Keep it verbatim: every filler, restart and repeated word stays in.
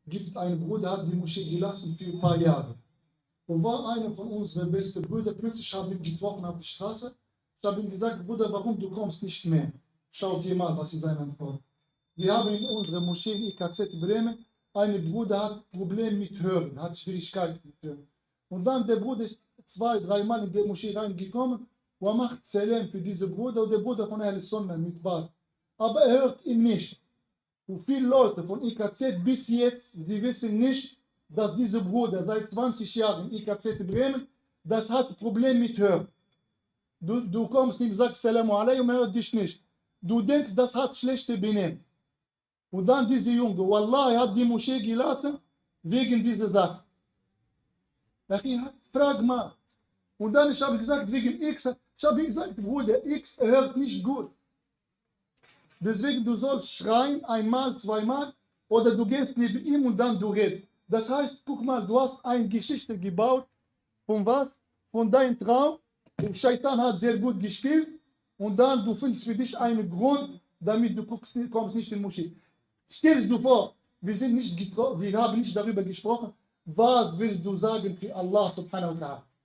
gibt es einen Bruder, hat die Moschee gelassen für ein paar Jahre. Und war einer von unseren besten Brüdern, plötzlich habe ich ihn getroffen auf der Straße. Ich habe ihm gesagt, Bruder, warum du kommst nicht mehr? Schaut ihr mal, was ist seine Antwort. Wir haben in unserer Moschee in I K Z Bremen, ein Bruder hat Probleme mit Hören, hat Schwierigkeiten mit Hören. Und dann der Bruder ist zwei, dreimal in die Moschee reingekommen und er macht Salam für diesen Bruder und der Bruder von Ahl Sunnah mit Bart. Aber er hört ihn nicht. Und viele Leute von I K Z bis jetzt, die wissen nicht, dass dieser Bruder seit zwanzig Jahren in I K Z Bremen, das hat Probleme mit Hören. Du, du kommst ihm, sagst Salam alaikum, er hört dich nicht. Du denkst, das hat schlechte Benehmen. Und dann diese Junge, Wallah, er hat die Moschee gelassen, wegen dieser Sache. Frag mal. Und dann ich habe gesagt, wegen X, ich habe gesagt, Bruder, X hört nicht gut. Deswegen, du sollst schreien, einmal, zweimal, oder du gehst neben ihm und dann du redest. Das heißt, guck mal, du hast eine Geschichte gebaut, von was? Von deinem Traum. Und Shaitan hat sehr gut gespielt. Und dann du findest für dich einen Grund, damit du guckst, kommst nicht in die Moschee. Stellst du vor, wir, sind nicht wir haben nicht darüber gesprochen, was willst du sagen für Allah subhanahu wa ta'ala.